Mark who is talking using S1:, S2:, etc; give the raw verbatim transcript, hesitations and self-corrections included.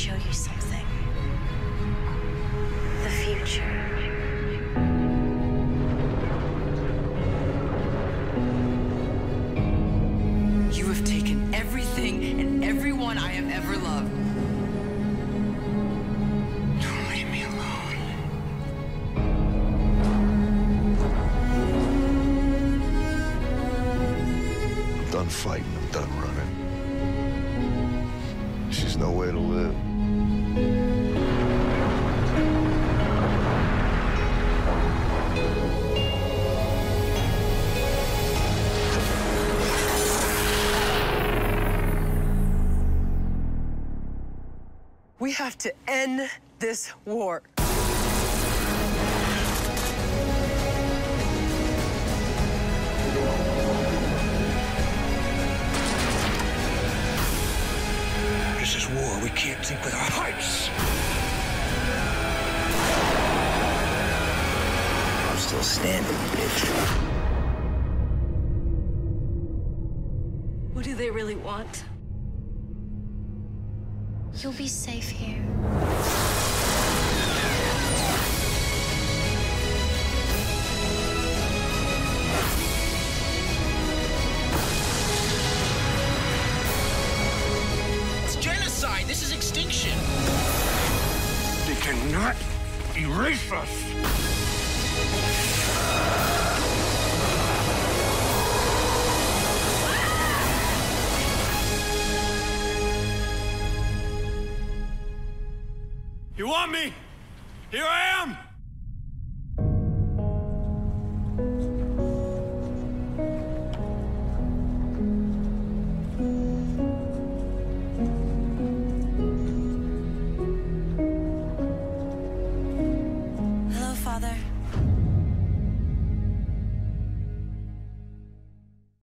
S1: show you something. The future.
S2: You have taken everything and everyone I have ever loved.
S3: Don't leave me alone.
S4: I'm done fighting, I'm done running. She's nowhere to live.
S5: We have to end this war.
S3: This is war. We can't think with our hearts. I'm still standing, bitch.
S1: What do they really want? You'll be safe here.
S6: It's genocide. This is extinction.
S3: They cannot erase us.
S6: You want me? Here I am!
S1: Hello, Father.